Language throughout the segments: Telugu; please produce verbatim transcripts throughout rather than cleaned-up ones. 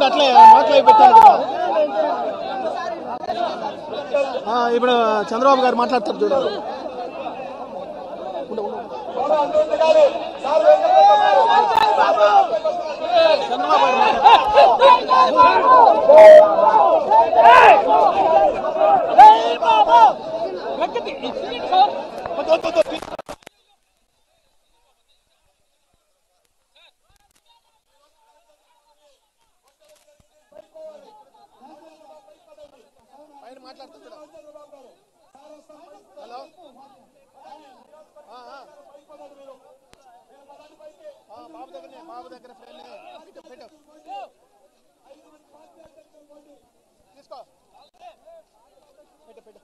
సౌండ్ అట్లే నోట్లో పెట్టాను కదా. ఇప్పుడు చంద్రబాబు గారు మాట్లాడతారు చూడాలి. చంద్రబాబు పైన మాట్లాడుతున్నా. హలో బాబు దగ్గరనే బాబు దగ్గర ఫ్రెండ్ పెట్టు పెట్టు తీసుకో పెట్టు పెట్టు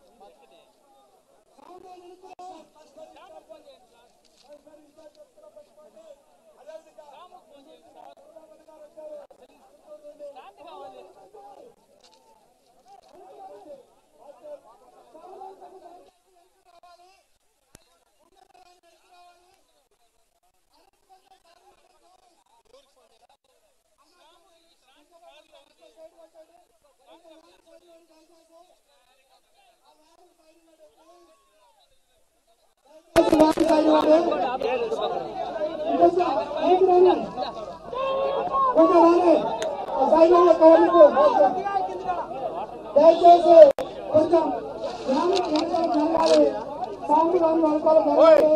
దయచేసి కొంచెం జరగాలి. సౌండ్ కానీ వెనకాల జరగాలి.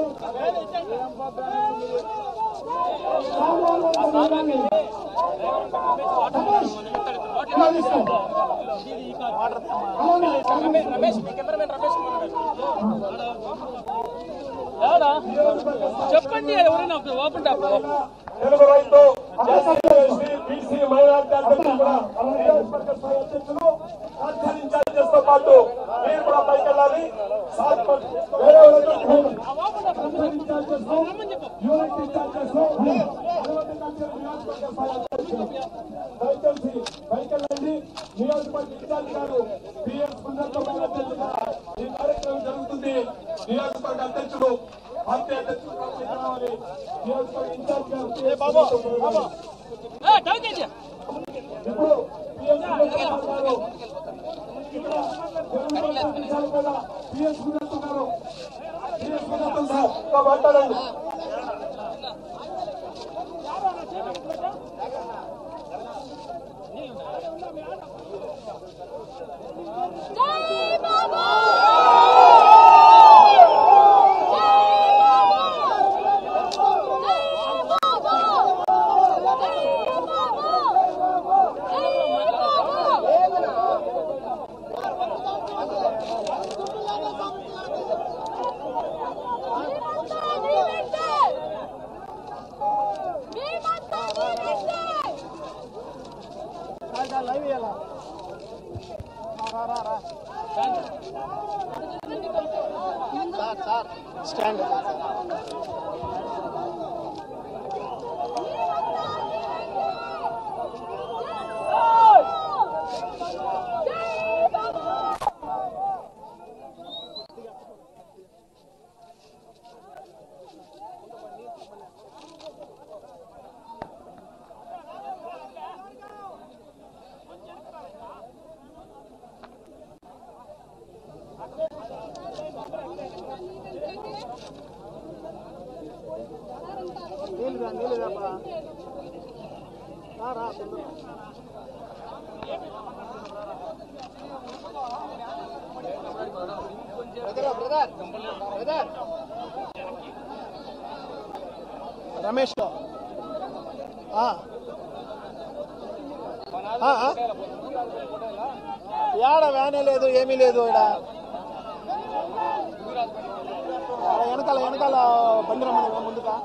చెప్పండి ఎవరైనా ఓపెన్ టాప్ తెలుగు రైతు బీసీ మైనార్టీ అధ్యక్షులు కూడా అధ్యక్షులు ఇన్ఛార్జెస్ తో పాటు మీరు కూడా పైకి వెళ్ళాలి. దయచేసి పైకి వెళ్ళండి. నియోజకవర్గ ఇన్ఛార్జ్ గారు పిఎస్ అధ్యక్షులుగా ఈ కార్యక్రమం జరుగుతుంది. నియోజకవర్గ అధ్యక్షుడు పార్టీ అధ్యక్షుడు రావాలి. నియోజకవర్గ ఇన్ఛార్జ్ గారు ఇప్పుడు మాట్లాడండి. స్టాండ్ నీళ్ళుగా నీళ్ళుగా రా రమేష్ యాడ వ్యానే లేదు ఏమీ లేదు ఇక్కడ వెనకాల వెనకాల బండి రమ్మని ముందుగా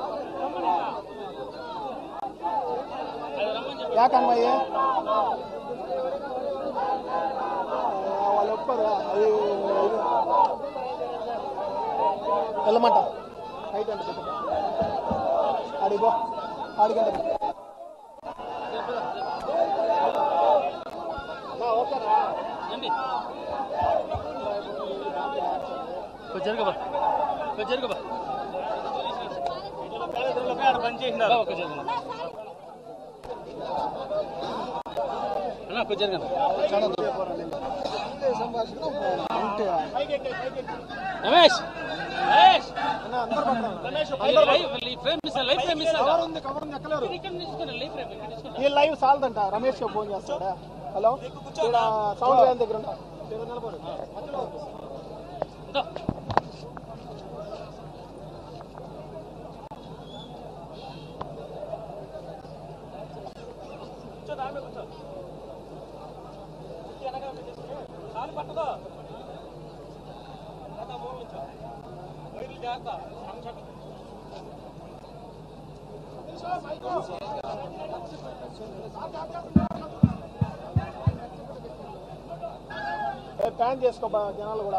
యాకన్మయ్య వాళ్ళు ఒప్పరు అది వెళ్ళమంట రైట్ అంటే అడిగో అడిగంట ఓకేనా జరగబా జరగబా పని చేసినారు ఒక కొంచెం రమేష్ ఈ లైవ్ సాల్దంట రమేష్ ఫోన్ చేస్తాడా హలో సౌండ్ వ్యాన్ దగ్గర ఉంటా ప్యాన్ చేసుకో జనాలు కూడా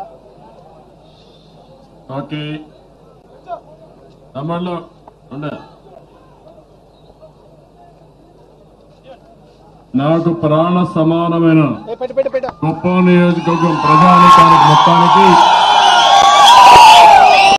ఓకే తమ్ముళ్ళు ఉండే నాకు ప్రాణ సమానమైన పెట్టి పెట్టి పెట్ట గొప్ప నియోజకవర్గం ప్రజానికానికి మొత్తానికి